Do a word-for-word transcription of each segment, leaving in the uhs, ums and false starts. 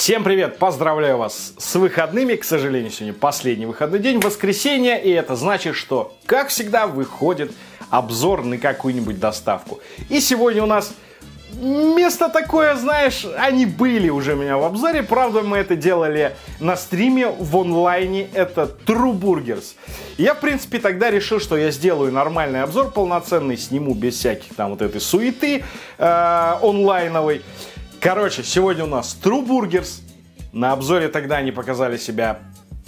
Всем привет! Поздравляю вас с выходными. К сожалению, сегодня последний выходной день, воскресенье. И это значит, что, как всегда, выходит обзор на какую-нибудь доставку. И сегодня у нас место такое, знаешь, они были уже у меня в обзоре. Правда, мы это делали на стриме в онлайне. Это True Burgers. Я, в принципе, тогда решил, что я сделаю нормальный обзор, полноценный, сниму без всяких там вот этой суеты э, онлайновой. Короче, сегодня у нас True Burgers. На обзоре тогда они показали себя,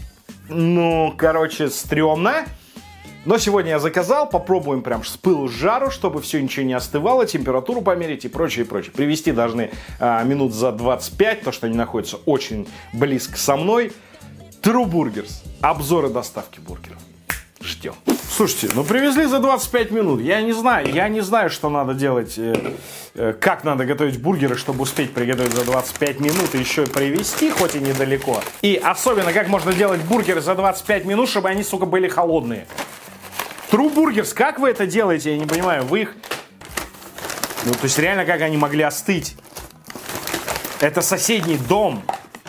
ну, короче, стрёмно. Но сегодня я заказал, попробуем прям с пылу с жару, чтобы все ничего не остывало, температуру померить и прочее, и прочее. Привезти должны а, минут за двадцать пять, потому что они находятся очень близко со мной. True Burgers. Обзоры доставки бургеров. Ждем. Слушайте, ну привезли за двадцать пять минут. Я не знаю, я не знаю, что надо делать, э, э, как надо готовить бургеры, чтобы успеть приготовить за двадцать пять минут и еще и привезти, хоть и недалеко. И особенно, как можно делать бургеры за двадцать пять минут, чтобы они, сука, были холодные. True Burgers, как вы это делаете, я не понимаю. Вы их... Ну, то есть реально, как они могли остыть? Это соседний дом.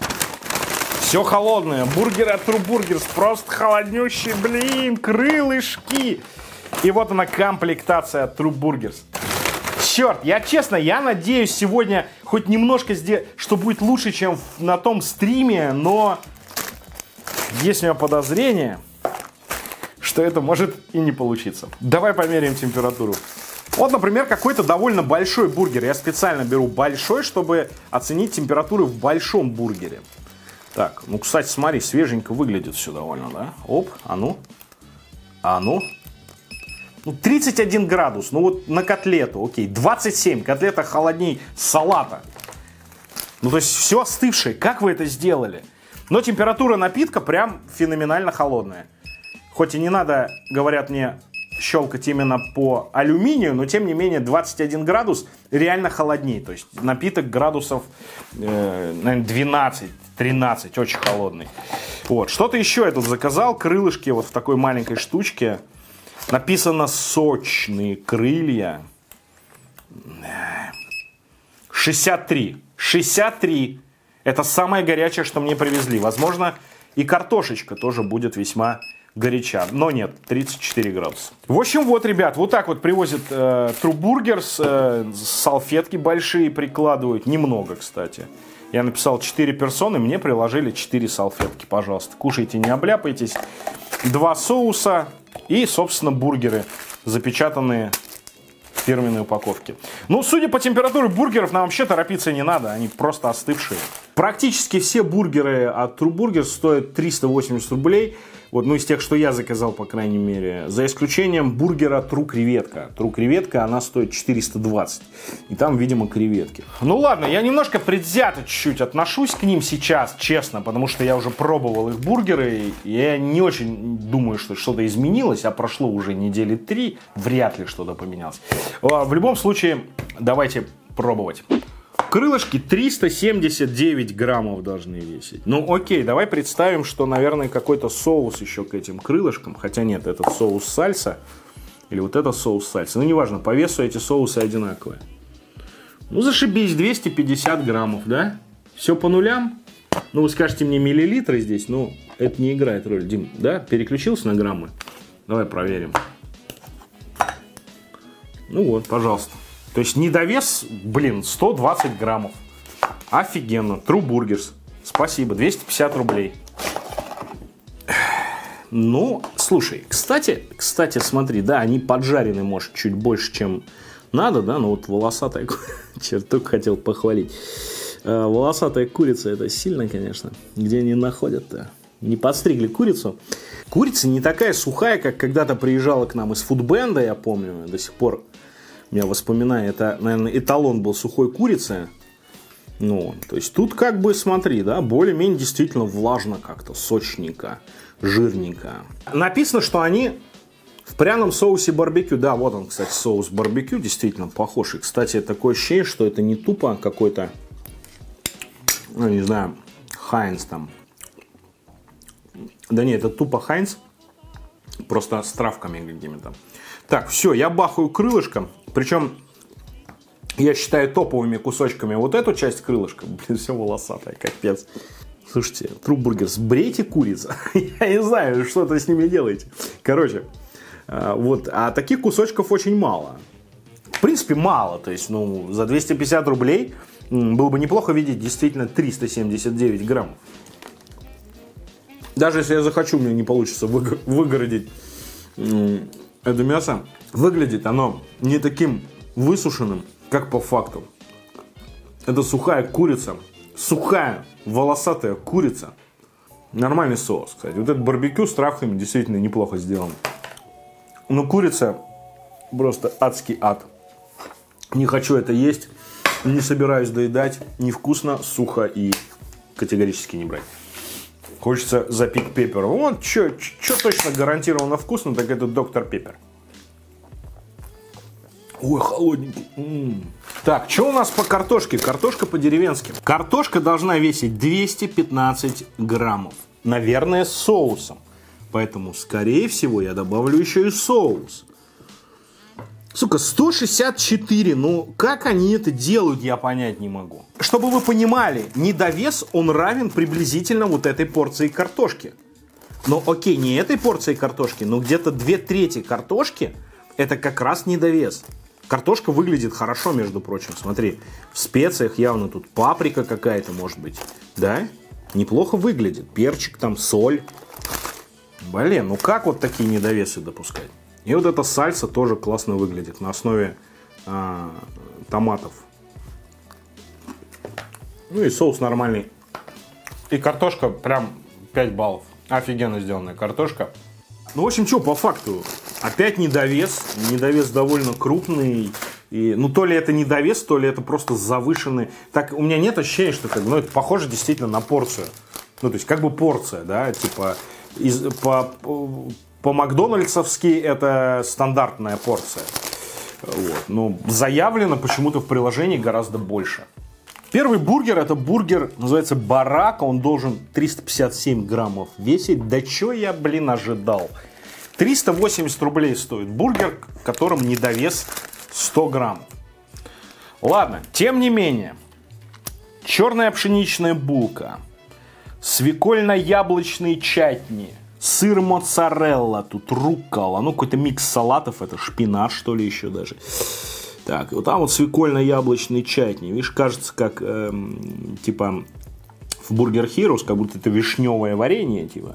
Все холодное. Бургеры от True Burgers просто холоднющие, блин, крылышки. И вот она, комплектация от True Burgers. Черт, я честно, я надеюсь сегодня хоть немножко сделать, что будет лучше, чем на том стриме, но есть у меня подозрение, что это может и не получиться. Давай померяем температуру. Вот, например, какой-то довольно большой бургер. Я специально беру большой, чтобы оценить температуру в большом бургере. Так, ну, кстати, смотри, свеженько выглядит все довольно, да? Оп, а ну, а ну. Ну, тридцать один градус, ну вот на котлету, окей, двадцать семь, котлета холодней салата. Ну, то есть все остывшее, как вы это сделали? Но температура напитка прям феноменально холодная. Хоть и не надо, говорят мне, щелкать именно по алюминию, но тем не менее двадцать один градус реально холодней. То есть напиток градусов, э, наверное, двенадцать-тринадцать, очень холодный. Вот. Что-то еще я тут заказал, крылышки вот в такой маленькой штучке. Написано «сочные крылья». шестьдесят три. шестьдесят три. Это самое горячее, что мне привезли. Возможно, и картошечка тоже будет весьма горяча. Но нет, тридцать четыре градуса. В общем, вот, ребят, вот так вот привозят э, True Burgers. Э, салфетки большие прикладывают. Немного, кстати. Я написал четыре персоны, мне приложили четыре салфетки. Пожалуйста, кушайте, не обляпайтесь. Два соуса и, собственно, бургеры, запечатанные в фирменной упаковке. Ну, судя по температуре бургеров, нам вообще торопиться не надо. Они просто остывшие. Практически все бургеры от True Burgers стоят триста восемьдесят рублей. Вот, ну, из тех, что я заказал, по крайней мере. За исключением бургера True Креветка. True Креветка, она стоит четыреста двадцать. И там, видимо, креветки. Ну, ладно, я немножко предвзято чуть-чуть отношусь к ним сейчас, честно. Потому что я уже пробовал их бургеры. И я не очень думаю, что что-то изменилось. А прошло уже недели три. Вряд ли что-то поменялось. В любом случае, давайте пробовать. Крылышки триста семьдесят девять граммов должны весить. Ну окей, давай представим, что, наверное, какой-то соус еще к этим крылышкам. Хотя нет, этот соус сальса. Или вот это соус сальса. Ну неважно, по весу эти соусы одинаковые. Ну зашибись, двести пятьдесят граммов, да? Все по нулям? Ну вы скажете мне миллилитры здесь, но это не играет роль. Дим, да? Переключился на граммы? Давай проверим. Ну вот, пожалуйста. То есть недовес, блин, сто двадцать граммов. Офигенно. True Burgers. Спасибо. двести пятьдесят рублей. Ну, слушай, кстати, кстати, смотри, да, они поджарены, может, чуть больше, чем надо, да, но вот волосатая, черт, только хотел похвалить. Волосатая курица, это сильно, конечно. Где они находят-то? Не подстригли курицу. Курица не такая сухая, как когда-то приезжала к нам из фудбенда, я помню, до сих пор. У меня воспоминания, это, наверное, эталон был сухой курицы. Ну, то есть тут как бы, смотри, да, более-менее действительно влажно как-то, сочненько, жирненько. Написано, что они в пряном соусе барбекю. Да, вот он, кстати, соус барбекю, действительно похож. И, кстати, такое ощущение, что это не тупо какой-то, ну, не знаю, Хайнц там. Да нет, это тупо Хайнц, просто с травками какими-то. Так, все, я бахаю крылышком. Причем Я считаю топовыми кусочками вот эту часть крылышка. Блин, все волосатое, капец. Слушайте, Трубургер, сбрейте курицу. Я не знаю, что-то с ними делаете. Короче, вот, а таких кусочков очень мало. В принципе, мало. То есть, ну, за двести пятьдесят рублей было бы неплохо видеть действительно триста семьдесят девять граммов. Даже если я захочу, у меня не получится выгородить это мясо. Выглядит оно не таким высушенным, как по факту. Это сухая курица. Сухая, волосатая курица. Нормальный соус, кстати. Вот этот барбекю с травками действительно неплохо сделан. Но курица просто адский ад. Не хочу это есть. Не собираюсь доедать. Невкусно, сухо и категорически не брать. Хочется запить пеппер. Вот, что точно гарантированно вкусно, так это доктор Пеппер. Ой, холодненький. М-м. Так, что у нас по картошке? Картошка по-деревенски. Картошка должна весить двести пятнадцать граммов. Наверное, с соусом. Поэтому, скорее всего, я добавлю еще и соус. Сука, сто шестьдесят четыре. Ну, как они это делают, я понять не могу. Чтобы вы понимали, недовес, он равен приблизительно вот этой порции картошки. Но окей, не этой порции картошки, но где-то две трети картошки это как раз недовес. Картошка выглядит хорошо, между прочим. Смотри, в специях явно тут паприка какая-то, может быть. Да? Неплохо выглядит. Перчик там, соль. Блин, ну как вот такие недовесы допускать? И вот эта сальса тоже классно выглядит. На основе а, томатов. Ну и соус нормальный. И картошка прям пять баллов. Офигенно сделанная картошка. Ну, в общем, что, по факту, опять недовес. Недовес довольно крупный. И, ну, то ли это недовес, то ли это просто завышенный. Так, у меня нет ощущения, что как, ну, это похоже действительно на порцию. Ну, то есть, как бы порция, да, типа, из, по, по, по-макдональдсовски это стандартная порция. Вот. Но заявлено почему-то в приложении гораздо больше. Первый бургер, это бургер, называется Барака, он должен триста пятьдесят семь граммов весить. Да чё я, блин, ожидал? триста восемьдесят рублей стоит бургер, в котором недовес сто грамм. Ладно, тем не менее, черная пшеничная булка, свекольно-яблочный чатни, сыр моцарелла, тут руккола, ну какой-то микс салатов, это шпинат что ли еще даже. Так, вот там вот свекольно-яблочный чатни. Видишь, кажется, как э, типа в Burger Heroes, как будто это вишневое варенье, типа.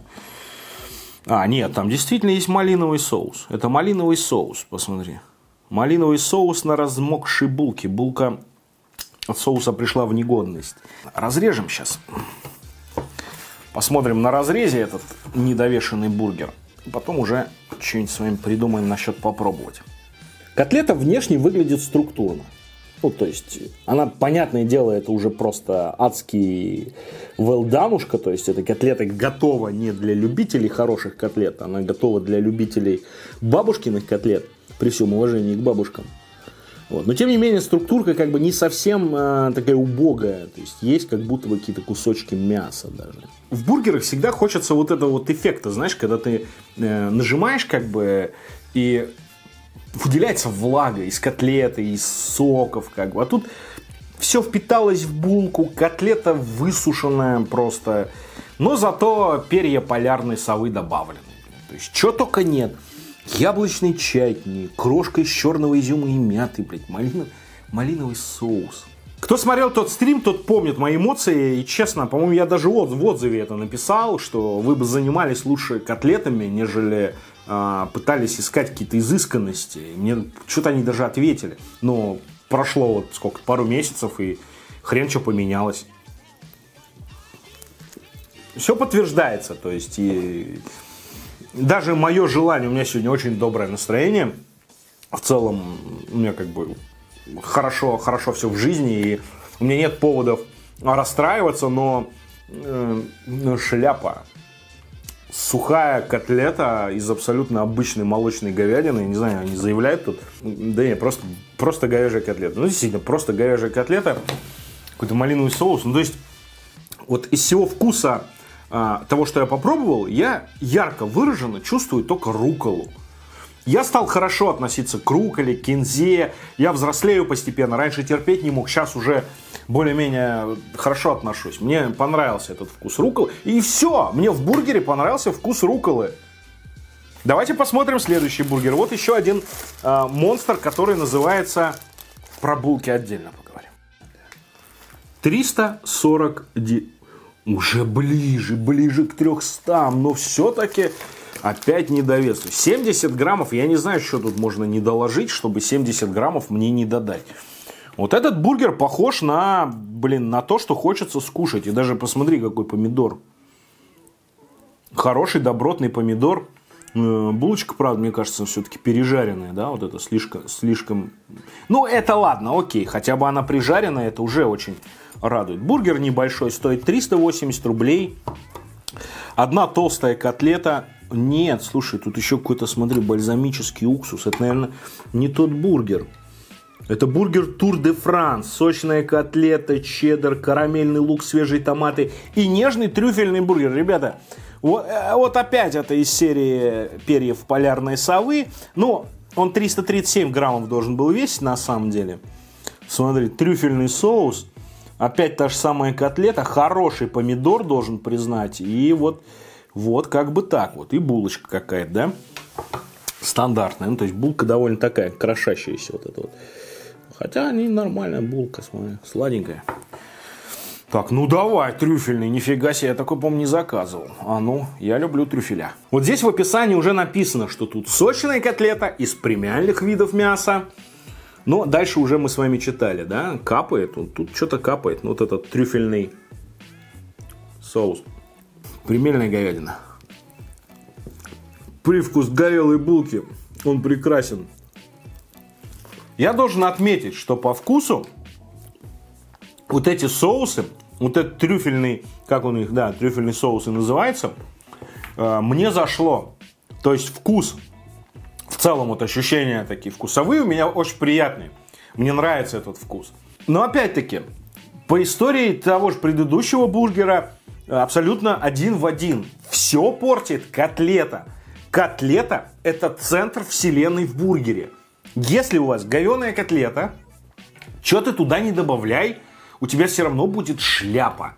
А, нет, там действительно есть малиновый соус. Это малиновый соус, посмотри. Малиновый соус на размокшей булке. Булка от соуса пришла в негодность. Разрежем сейчас. Посмотрим на разрезе этот недовешенный бургер. Потом уже что-нибудь с вами придумаем насчет попробовать. Котлета внешне выглядит структурно. Ну, то есть, она, понятное дело, это уже просто адский велданушка. То есть, эта котлета готова не для любителей хороших котлет. Она готова для любителей бабушкиных котлет. При всем уважении к бабушкам. Вот. Но, тем не менее, структурка как бы не совсем а, такая убогая. То есть, есть как будто бы какие-то кусочки мяса даже. В бургерах всегда хочется вот этого вот эффекта. Знаешь, когда ты э, нажимаешь как бы и... выделяется влага из котлеты, из соков, как бы. А тут все впиталось в булку, котлета высушенная просто. Но зато перья полярной совы добавлены. То есть, что только нет. Яблочный чатни, крошка из черного изюма и мяты, блядь, малина, малиновый соус. Кто смотрел тот стрим, тот помнит мои эмоции. И честно, по-моему, я даже в отзыве это написал, что вы бы занимались лучше котлетами, нежели а, пытались искать какие-то изысканности. Мне что-то они даже ответили. Но прошло вот сколько, пару месяцев, и хрен что поменялось. Все подтверждается. То есть, и даже мое желание, у меня сегодня очень доброе настроение. В целом, у меня как бы... Хорошо, хорошо все в жизни, и у меня нет поводов расстраиваться, но э, шляпа. Сухая котлета из абсолютно обычной молочной говядины, не знаю, они заявляют тут, да нет, просто, просто говяжья котлета. Ну, действительно, просто говяжья котлета, какой-то малиновый соус. Ну, то есть, вот из всего вкуса э, того, что я попробовал, я ярко выраженно чувствую только рукколу. Я стал хорошо относиться к рукколе, к кинзе. Я взрослею постепенно. Раньше терпеть не мог, сейчас уже более-менее хорошо отношусь. Мне понравился этот вкус рукколы. И все, мне в бургере понравился вкус рукколы. Давайте посмотрим следующий бургер. Вот еще один э, монстр, который называется... Про булки отдельно поговорим. триста сорок... Уже ближе, ближе к трехстам. Но все-таки опять недовес. семьдесят граммов. Я не знаю, что тут можно не доложить, чтобы семьдесят граммов мне не додать. Вот этот бургер похож на, блин, на то, что хочется скушать. И даже посмотри, какой помидор. Хороший, добротный помидор. Булочка, правда, мне кажется, все-таки пережаренная, да, вот это слишком, слишком... Ну, это ладно, окей, хотя бы она прижаренная, это уже очень радует. Бургер небольшой, стоит триста восемьдесят рублей. Одна толстая котлета. Нет, слушай, тут еще какой-то, смотри, бальзамический уксус. Это, наверное, не тот бургер. Это бургер Тур де Франс. Сочная котлета, чеддер, карамельный лук, свежие томаты и нежный трюфельный бургер. Ребята... Вот, вот опять это из серии перьев полярной совы. Ну, он триста тридцать семь граммов должен был весить на самом деле. Смотри, трюфельный соус. Опять та же самая котлета. Хороший помидор, должен признать. И вот, вот как бы так вот. И булочка какая-то, да? Стандартная. Ну, то есть булка довольно такая, крошащаяся вот эта вот. Хотя не нормальная булка, смотри, сладенькая. Так, ну давай, трюфельный, нифига себе, я такой, по-моему, не заказывал. А ну, я люблю трюфеля. Вот здесь в описании уже написано, что тут сочная котлета из премиальных видов мяса. Но дальше уже мы с вами читали, да, капает, вот тут что-то капает. Ну, вот этот трюфельный соус. Премиальная говядина. Привкус горелой булки, он прекрасен. Я должен отметить, что по вкусу вот эти соусы, вот этот трюфельный, как он их, да, трюфельный соус и называется, э, мне зашло. То есть вкус, в целом вот ощущения такие вкусовые у меня очень приятные. Мне нравится этот вкус. Но опять-таки, по истории того же предыдущего бургера, абсолютно один в один. Все портит котлета. Котлета – это центр вселенной в бургере. Если у вас говяная котлета, что ты туда не добавляй, у тебя все равно будет шляпа.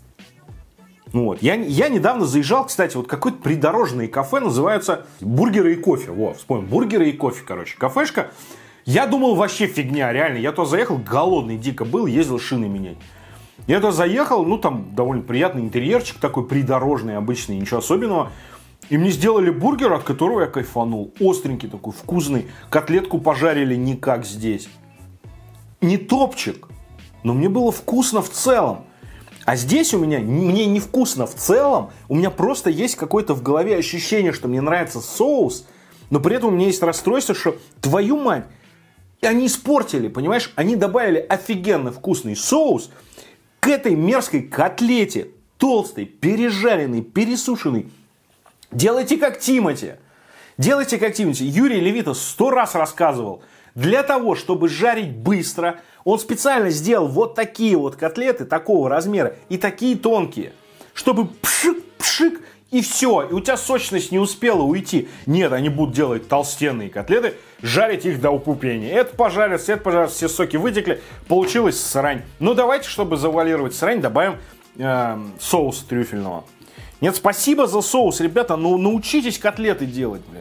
Вот. Я, я недавно заезжал, кстати, вот какое-то придорожное кафе, называется «Бургеры и кофе». Во, вспомнил, «Бургеры и кофе», короче, кафешка. Я думал, вообще фигня, реально. Я туда заехал, голодный дико был, ездил шины менять. Я туда заехал, ну там довольно приятный интерьерчик, такой придорожный, обычный, ничего особенного. И мне сделали бургер, от которого я кайфанул. Остренький такой, вкусный. Котлетку пожарили не как здесь. Не топчик. Но мне было вкусно в целом. А здесь у меня, мне не вкусно в целом. У меня просто есть какое-то в голове ощущение, что мне нравится соус. Но при этом у меня есть расстройство, что твою мать, они испортили, понимаешь? Они добавили офигенно вкусный соус к этой мерзкой котлете. Толстой, пережаренной, пересушенной. Делайте как Тимати. Делайте как Тимати. Юрий Левитас сто раз рассказывал. Для того, чтобы жарить быстро, он специально сделал вот такие вот котлеты такого размера и такие тонкие, чтобы пшик-пшик и все, и у тебя сочность не успела уйти. Нет, они будут делать толстенные котлеты, жарить их до упупения. Это пожарится, это пожарится, все соки вытекли, получилась срань. Ну давайте, чтобы завуалировать срань, добавим э, соуса трюфельного. Нет, спасибо за соус, ребята, ну научитесь котлеты делать, блядь.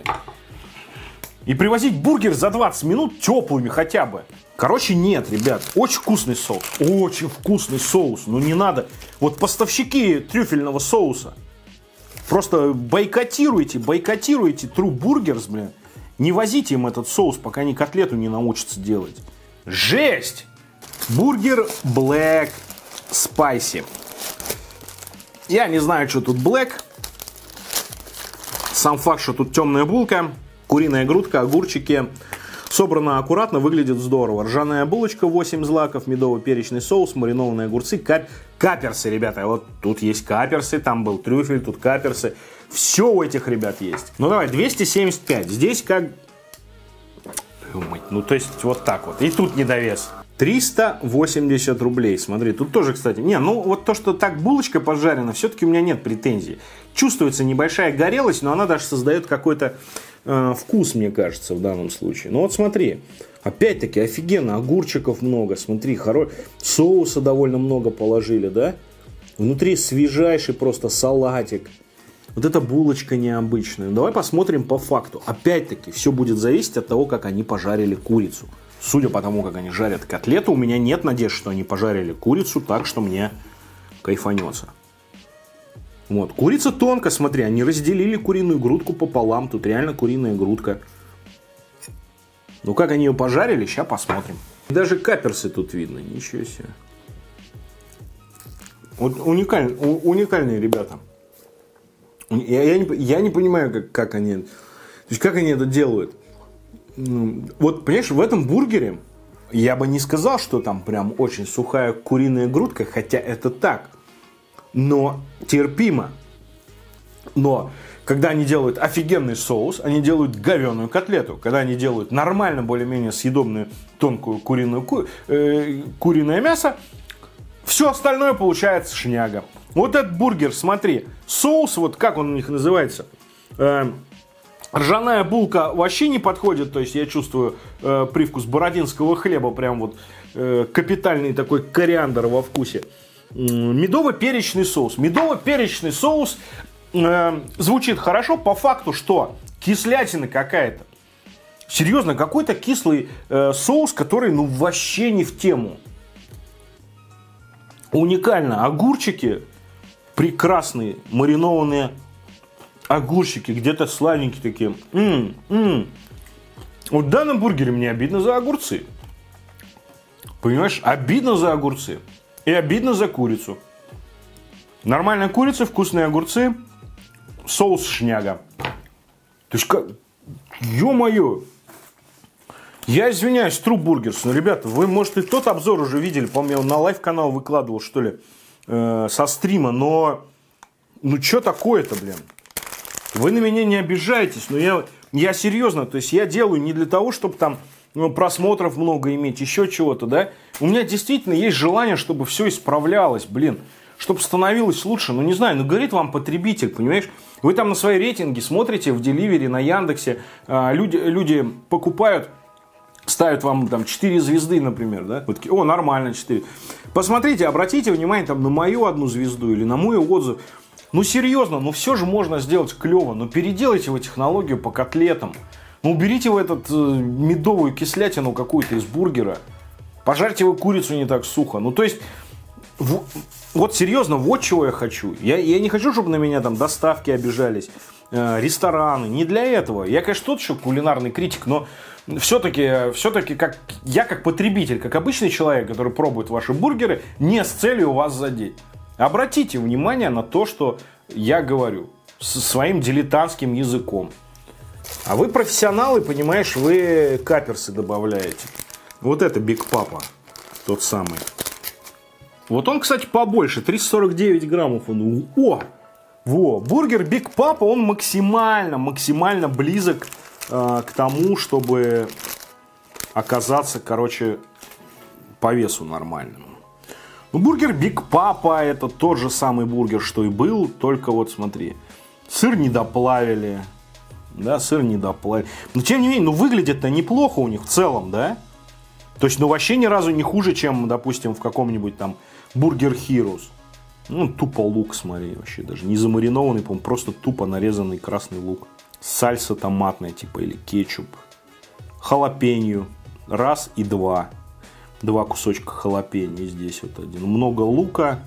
И привозить бургер за двадцать минут теплыми хотя бы. Короче, нет, ребят. Очень вкусный соус. Очень вкусный соус. Ну не надо. Вот поставщики трюфельного соуса. Просто бойкотируйте, бойкотируйте True Burgers, блин. Не возите им этот соус, пока они котлету не научатся делать. Жесть! Бургер Black Spicy. Я не знаю, что тут Black. Сам факт, что тут темная булка. Куриная грудка, огурчики. Собрано аккуратно, выглядит здорово. Ржаная булочка, восемь злаков, медово-перечный соус, маринованные огурцы, кап... каперсы, ребята. Вот тут есть каперсы, там был трюфель, тут каперсы. Все у этих ребят есть. Ну давай, двести семьдесят пять. Здесь как... Ну то есть вот так вот. И тут недовес. триста восемьдесят рублей. Смотри, тут тоже, кстати. Не, ну вот то, что так булочка пожарена, все-таки у меня нет претензий. Чувствуется небольшая горелость, но она даже создает какой-то э, вкус, мне кажется, в данном случае. Ну вот смотри. Опять-таки, офигенно, огурчиков много, смотри, хоро... соуса довольно много положили, да? Внутри свежайший просто салатик. Вот эта булочка необычная. Давай посмотрим по факту. Опять-таки, все будет зависеть от того, как они пожарили курицу. Судя по тому, как они жарят котлету, у меня нет надежд, что они пожарили курицу так, что мне кайфанется. Вот, курица тонко, смотри, они разделили куриную грудку пополам. Тут реально куриная грудка. Ну, как они ее пожарили, сейчас посмотрим. Даже каперсы тут видно, ничего себе. Вот уникаль, у, уникальные ребята. Я, я, не, я не понимаю, как, как они... То есть, как они это делают. Вот, понимаешь, в этом бургере я бы не сказал, что там прям очень сухая куриная грудка, хотя это так. Но терпимо. Но... Когда они делают офигенный соус, они делают говяную котлету. Когда они делают нормально, более-менее съедобную тонкую куриную, ку, э, куриное мясо, все остальное получается шняга. Вот этот бургер, смотри, соус, вот как он у них называется, э, ржаная булка вообще не подходит. То есть я чувствую э, привкус бородинского хлеба, прям вот э, капитальный такой кориандр во вкусе. Медово-перечный соус. Медово-перечный соус э, звучит хорошо, по факту, что кислятина какая-то. Серьезно, какой-то кислый э, соус, который ну вообще не в тему. Уникально. Огурчики прекрасные, маринованные огурчики, где-то сладенькие такие. М-м, м-м. Вот в данном бургере мне обидно за огурцы. Понимаешь, обидно за огурцы. И обидно за курицу. Нормальная курица, вкусные огурцы, соус шняга. То есть, как... Ё-моё! Я извиняюсь, True Burgers, но, ребята, вы, может, и тот обзор уже видели, по-моему, на лайв-канал выкладывал, что ли, э, со стрима, но... Ну, что такое-то, блин? Вы на меня не обижайтесь, но я, я серьезно, то есть, я делаю не для того, чтобы там ну, просмотров много иметь, еще чего-то, да? У меня действительно есть желание, чтобы все исправлялось, блин, чтобы становилось лучше. Ну, не знаю, ну, говорит вам потребитель, понимаешь? Вы там на свои рейтинги смотрите в Деливере, на Яндексе, э, люди, люди покупают... Ставят вам там четыре звезды, например, да? Вот такие, о, нормально, четыре. Посмотрите, обратите внимание там на мою одну звезду или на мой отзыв. Ну, серьезно, ну все же можно сделать клево. Ну, переделайте вы технологию по котлетам. Ну, уберите вы этот э, медовую кислятину какую-то из бургера. Пожарьте вы курицу не так сухо. Ну, то есть, в, вот серьезно, вот чего я хочу. Я, я не хочу, чтобы на меня там доставки обижались, э, рестораны. Не для этого. Я, конечно, тот еще кулинарный критик, но... Все-таки, все-таки как, я как потребитель, как обычный человек, который пробует ваши бургеры, не с целью вас задеть. Обратите внимание на то, что я говорю со своим дилетантским языком. А вы профессионалы, понимаешь, вы каперсы добавляете. Вот это Биг Папа, тот самый. Вот он, кстати, побольше, триста сорок девять граммов. Он, о! Во, бургер Биг Папа, он максимально, максимально близок к тому, чтобы оказаться, короче, по весу нормальным. Ну, бургер Биг Папа это тот же самый бургер, что и был, только вот смотри, сыр не доплавили, да, сыр не доплавили. Но тем не менее, ну выглядит-то неплохо у них в целом, да? То есть, ну вообще ни разу не хуже, чем, допустим, в каком-нибудь там Burger Heroes. Ну, тупо лук, смотри, вообще даже не замаринованный, по-моему, просто тупо нарезанный красный лук. Сальса томатная, типа, или кетчуп. Халапеньо. Раз и два. Два кусочка халапеньо. Здесь вот один. Много лука.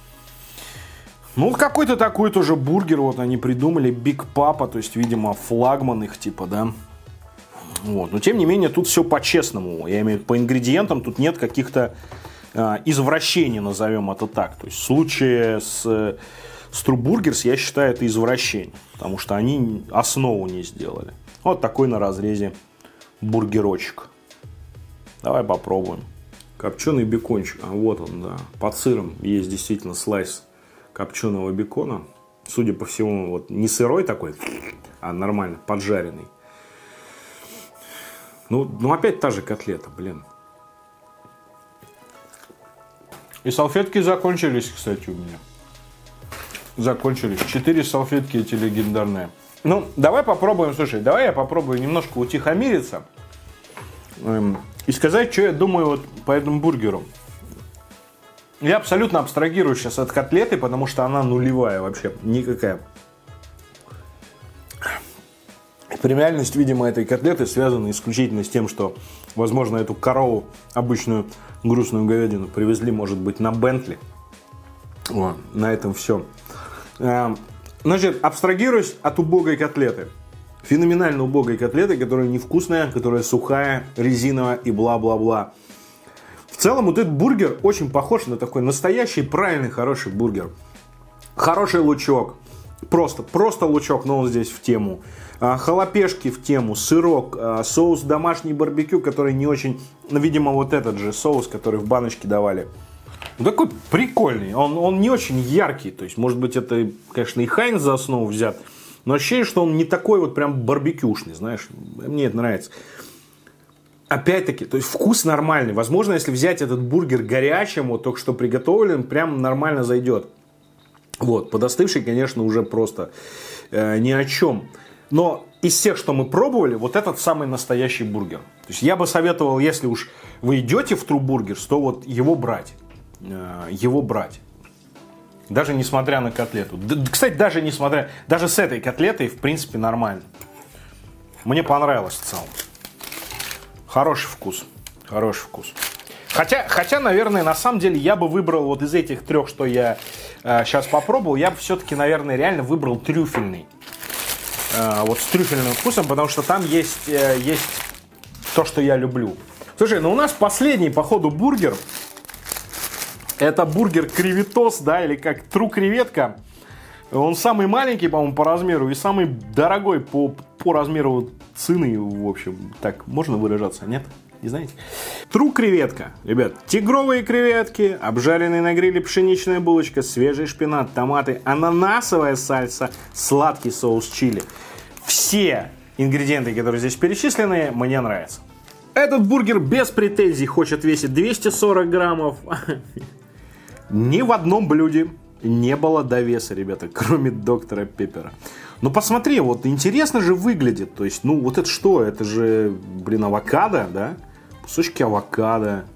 Ну, какой-то такой тоже бургер. Вот они придумали. Биг Папа. То есть, видимо, флагман их, типа, да. Вот. Но, тем не менее, тут все по-честному. Я имею в виду, по ингредиентам тут нет каких-то э, извращений, назовем это так. То есть, в случае с... С True Burgers, я считаю, это извращение. Потому что они основу не сделали. Вот такой на разрезе бургерочек. Давай попробуем. Копченый бекончик. А вот он, да. Под сыром есть действительно слайс копченого бекона. Судя по всему, вот не сырой такой, а нормально поджаренный. Ну, ну опять та же котлета, блин. И салфетки закончились, кстати, у меня. Закончились. Четыре салфетки эти легендарные. Ну, давай попробуем, слушай, давай я попробую немножко утихомириться эм, и сказать, что я думаю вот по этому бургеру. Я абсолютно абстрагирую сейчас от котлеты, потому что она нулевая вообще, никакая. Премиальность, видимо, этой котлеты связана исключительно с тем, что, возможно, эту корову, обычную грустную говядину, привезли, может быть, на Бентли. Вот, на этом все. Значит, абстрагируюсь от убогой котлеты. Феноменально убогой котлеты, которая невкусная, которая сухая, резиновая и бла-бла-бла. В целом, вот этот бургер очень похож на такой настоящий, правильный, хороший бургер. Хороший лучок. Просто, просто лучок, но он здесь в тему. Халапешки в тему, сырок, соус домашний барбекю, который не очень, ну, видимо, вот этот же соус, который в баночке давали. Такой прикольный, он, он не очень яркий, то есть, может быть, это, конечно, и Хайнц за основу взят, но ощущение, что он не такой вот прям барбекюшный, знаешь, мне это нравится. Опять-таки, то есть, вкус нормальный, возможно, если взять этот бургер горячим, вот только что приготовлен, прям нормально зайдет. Вот, подостывший, конечно, уже просто э, ни о чем. Но из всех, что мы пробовали, вот этот самый настоящий бургер. То есть я бы советовал, если уж вы идете в True Burgers, то вот его брать. Э, его брать. Даже несмотря на котлету. Д- кстати, даже несмотря... Даже с этой котлетой, в принципе, нормально. Мне понравилось в целом. Хороший вкус. Хороший вкус. Хотя, хотя, наверное, на самом деле я бы выбрал вот из этих трех, что я э, сейчас попробовал, я бы все-таки, наверное, реально выбрал трюфельный. Э, вот с трюфельным вкусом, потому что там есть, э, есть то, что я люблю. Слушай, ну у нас последний, походу, бургер. Это бургер креветос, да, или как True креветка. Он самый маленький, по-моему, по размеру и самый дорогой по, по размеру цены, в общем. Так можно выражаться, нет? Не знаете? True креветка. Ребят, тигровые креветки, обжаренные на гриле пшеничная булочка, свежий шпинат, томаты, ананасовая сальса, сладкий соус чили. Все ингредиенты, которые здесь перечислены, мне нравятся. Этот бургер без претензий хочет весить двести сорок граммов. Ни в одном блюде не было довеса, ребята, кроме доктора Пеппера. Ну посмотри, вот интересно же выглядит. То есть, ну вот это что? Это же, блин, авокадо, да? Кусочки авокадо.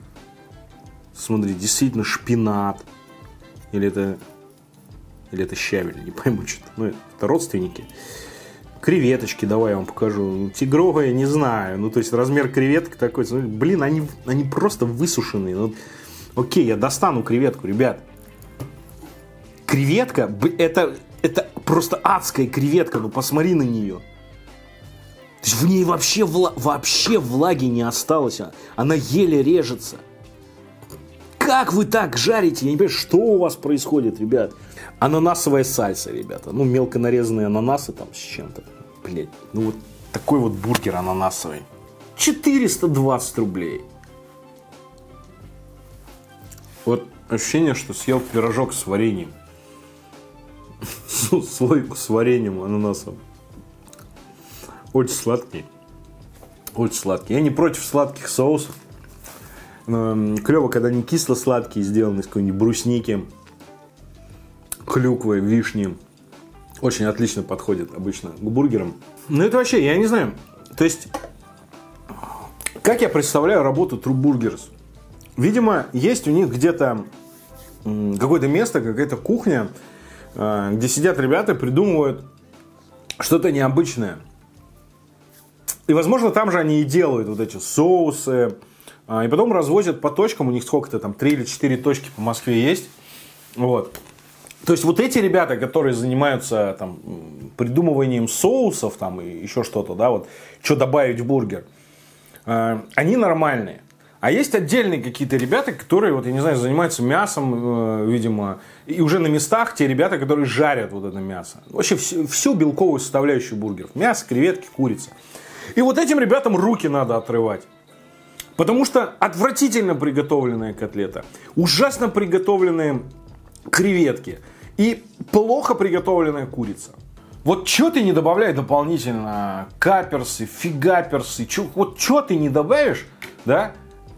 Смотри, действительно шпинат. Или это... Или это щавель, не пойму что-то. Ну, это родственники. Креветочки, давай я вам покажу. Тигровые, не знаю. Ну, то есть, размер креветок такой. Блин, они, они просто высушенные. Ну, окей, я достану креветку, ребят. Креветка, это, это просто адская креветка. Ну, посмотри на нее. То есть, в ней вообще, вла- вообще влаги не осталось. Она еле режется. Как вы так жарите? Я не понимаю, что у вас происходит, ребят. Ананасовая сальса, ребята. Ну, мелко нарезанные ананасы там с чем-то. Блять, ну вот такой вот бургер ананасовый. четыреста двадцать рублей. Вот ощущение, что съел пирожок с вареньем. Слойку с вареньем ананасом. Очень сладкий. Очень сладкий. Я не против сладких соусов. Клево, когда они кисло-сладкие, сделаны из какой-нибудь брусники, клюквы, вишни. Очень отлично подходит обычно к бургерам. Ну это вообще, я не знаю. То есть, как я представляю работу True Burgers? Видимо, есть у них где-то какое-то место, какая-то кухня, где сидят ребята и придумывают что-то необычное. И, возможно, там же они и делают вот эти соусы. И потом развозят по точкам. У них сколько-то там, три или четыре точки по Москве есть. Вот. То есть, вот эти ребята, которые занимаются там, придумыванием соусов там, и еще что-то, да, вот, что добавить в бургер, они нормальные. А есть отдельные какие-то ребята, которые, вот, я не знаю, занимаются мясом, видимо, и уже на местах те ребята, которые жарят вот это мясо. Вообще всю, всю белковую составляющую бургеров. Мясо, креветки, курица. И вот этим ребятам руки надо отрывать. Потому что отвратительно приготовленная котлета, ужасно приготовленные креветки и плохо приготовленная курица. Вот что ты не добавляй дополнительно каперсы, фигаперсы, чё, вот что ты не добавишь, да?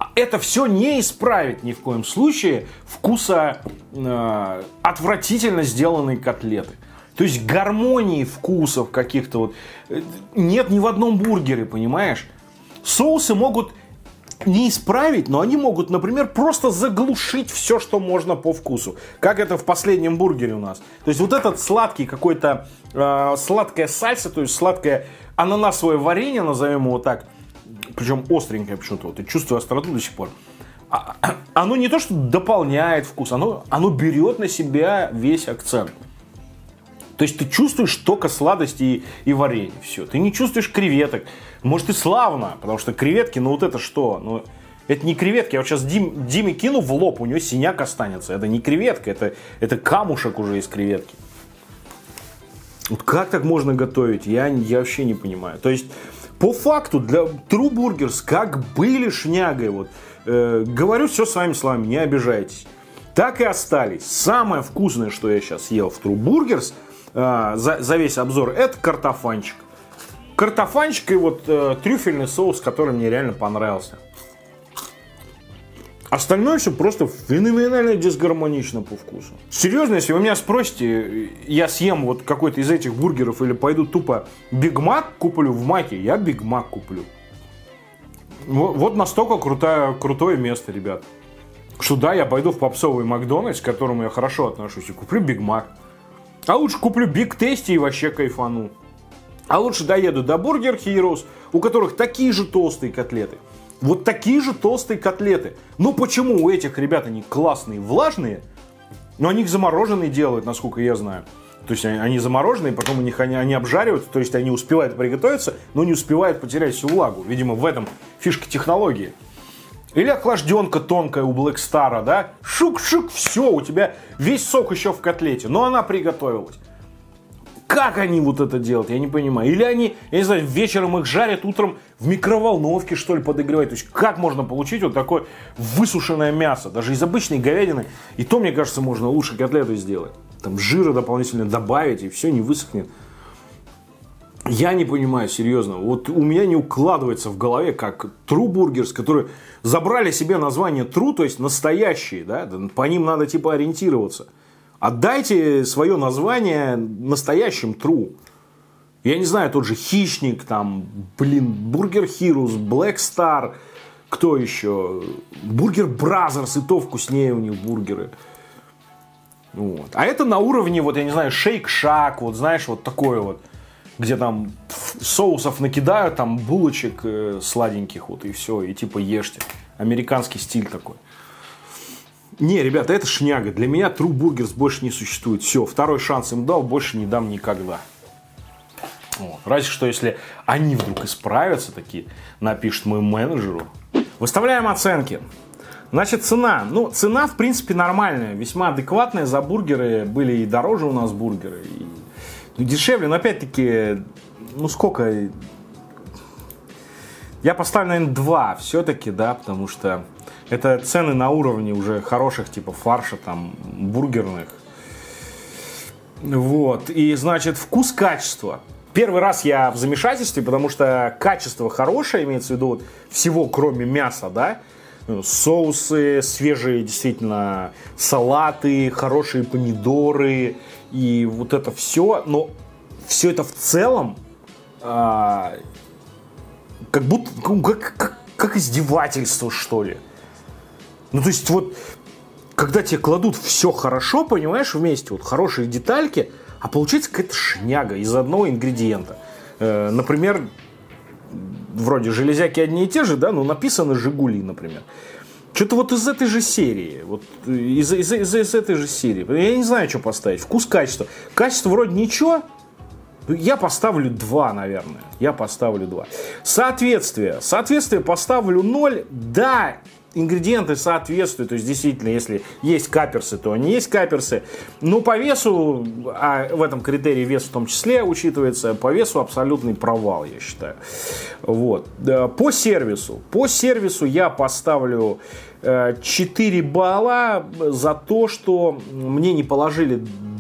это все не исправит ни в коем случае вкуса э, отвратительно сделанной котлеты. То есть гармонии вкусов каких-то вот нет ни в одном бургере, понимаешь? Соусы могут не исправить, но они могут, например, просто заглушить все, что можно по вкусу. Как это в последнем бургере у нас. То есть вот этот сладкий какой-то, э, сладкая сальса, то есть сладкое ананасовое варенье, назовем его так, причем остренькое почему-то, вот, и чувствую остроту до сих пор. А, оно не то, что дополняет вкус, оно, оно берет на себя весь акцент. То есть ты чувствуешь только сладости и, и варенье. Все. Ты не чувствуешь креветок. Может и славно, потому что креветки, ну вот это что? Ну, это не креветки. Я вот сейчас Дим, Диме кину в лоб, у него синяк останется. Это не креветка, это, это камушек уже из креветки. Вот как так можно готовить? Я, я вообще не понимаю. То есть, по факту, для True Burgers, как были шнягой, вот, э, говорю все своими словами, не обижайтесь. Так и остались. Самое вкусное, что я сейчас ел в True Burgers, э, за, за весь обзор, это картофанчик. Картофанчик и вот э, трюфельный соус, который мне реально понравился. Остальное все просто феноменально дисгармонично по вкусу. Серьезно, если вы меня спросите, я съем вот какой-то из этих бургеров или пойду тупо Биг Мак куплю в Маке, я Биг Мак куплю. Вот, вот настолько крутое, крутое место, ребят. Что да, я пойду в попсовый Макдональдс, к которому я хорошо отношусь, и куплю Биг Мак. А лучше куплю Биг Тести и вообще кайфану. А лучше доеду до Burger Heroes, у которых такие же толстые котлеты. Вот такие же толстые котлеты. Ну почему у этих ребят они классные, влажные, но они их замороженные делают, насколько я знаю. То есть они, они замороженные, потом у них они, они обжаривают, то есть они успевают приготовиться, но не успевают потерять всю влагу. Видимо, в этом фишка технологии. Или охлажденка тонкая у Black Star, да? Шук-шук, все, у тебя весь сок еще в котлете, но она приготовилась. Как они вот это делают, я не понимаю. Или они, я не знаю, вечером их жарят, утром в микроволновке, что ли, подогревают. То есть, как можно получить вот такое высушенное мясо? Даже из обычной говядины. И то, мне кажется, можно лучше котлету сделать. Там жира дополнительно добавить, и все не высохнет. Я не понимаю, серьезно. Вот у меня не укладывается в голове, как True Burgers, которые забрали себе название True, то есть настоящие, да? По ним надо типа ориентироваться. Отдайте свое название настоящим True. Я не знаю, тот же Хищник, там, блин, Burger Heroes, Black Star, кто еще? Burger Brothers, и то вкуснее у них бургеры. Вот. А это на уровне, вот, я не знаю, Shake Shack, вот, знаешь, вот такое вот, где там соусов накидают, там, булочек э, сладеньких, вот, и все, и типа ешьте. Американский стиль такой. Не, ребята, это шняга. Для меня True Burgers больше не существует. Все, второй шанс им дал, больше не дам никогда. Вот. Разве что, если они вдруг исправятся, такие, напишут моему менеджеру. Выставляем оценки. Значит, цена. Ну, цена, в принципе, нормальная, весьма адекватная. За бургеры были и дороже у нас бургеры, и дешевле. Но, опять-таки, ну, сколько... Я поставлю, наверное, два все-таки, да, потому что это цены на уровне уже хороших, типа фарша, там, бургерных. Вот. И, значит, вкус-качество. Первый раз я в замешательстве, потому что качество хорошее, имеется в виду вот всего, кроме мяса, да. Соусы, свежие, действительно, салаты, хорошие помидоры и вот это все. Но все это в целом... А- Как будто, как, как, как издевательство, что ли. Ну, то есть, вот, когда тебе кладут все хорошо, понимаешь, вместе, вот, хорошие детальки, а получается какая-то шняга из одного ингредиента. Э, например, вроде железяки одни и те же, да, но написано «Жигули», например. Что-то вот из этой же серии, вот, из, из, из, из этой же серии. Я не знаю, что поставить. Вкус, качество. Качество вроде ничего. Я поставлю два, наверное. Я поставлю два. Соответствие. Соответствие поставлю ноль. Да, ингредиенты соответствуют. То есть, действительно, если есть каперсы, то они есть каперсы. Но по весу, а в этом критерии вес в том числе учитывается, по весу абсолютный провал, я считаю. Вот. По сервису. По сервису я поставлю четыре балла за то, что мне не положили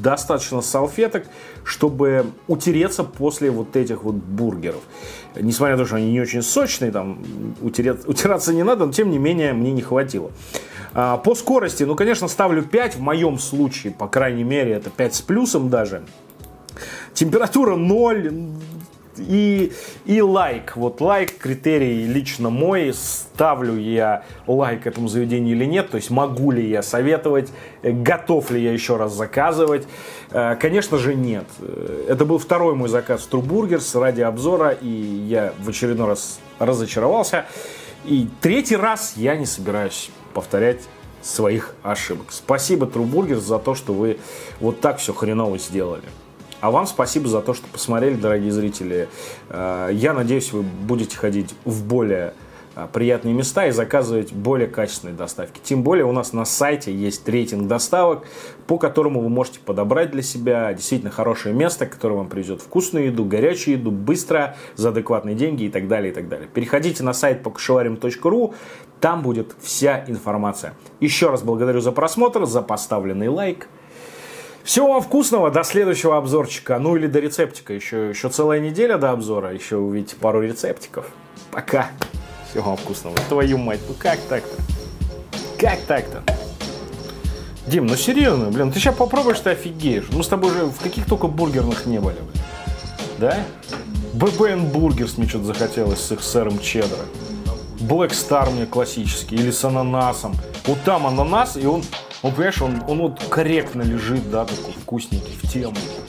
достаточно салфеток, чтобы утереться после вот этих вот бургеров. Несмотря на то, что они не очень сочные, там утереться, утираться не надо, но тем не менее мне не хватило. А, по скорости, ну, конечно, ставлю пять. В моем случае, по крайней мере, это пять с плюсом даже. Температура ноль. И, и лайк. Вот лайк, критерий лично мой. Ставлю я лайк этому заведению или нет. То есть могу ли я советовать, готов ли я еще раз заказывать. Конечно же нет. Это был второй мой заказ в True Burgers ради обзора. И я в очередной раз разочаровался. И третий раз я не собираюсь повторять своих ошибок. Спасибо True Burgers за то, что вы вот так все хреново сделали. А вам спасибо за то, что посмотрели, дорогие зрители. Я надеюсь, вы будете ходить в более приятные места и заказывать более качественные доставки. Тем более у нас на сайте есть рейтинг доставок, по которому вы можете подобрать для себя действительно хорошее место, которое вам привезет вкусную еду, горячую еду, быстро, за адекватные деньги и так далее, и так далее. Переходите на сайт покушеварим точка ру, там будет вся информация. Еще раз благодарю за просмотр, за поставленный лайк. Всего вам вкусного, до следующего обзорчика, ну или до рецептика. Еще, еще целая неделя до обзора, еще увидите пару рецептиков. Пока. Всего вам вкусного. Твою мать, ну как так-то? Как так-то? Дим, ну серьезно, блин, ты сейчас попробуешь, ты офигеешь. Мы с тобой же в каких только бургерных не были, блин. Да? би би эн Burgers мне что-то захотелось с их сыром чеддер. Black Star мне классический, или с ананасом. Вот там ананас, и он... Ну, понимаешь, он, он вот корректно лежит, да, такой вкусненький, в тему.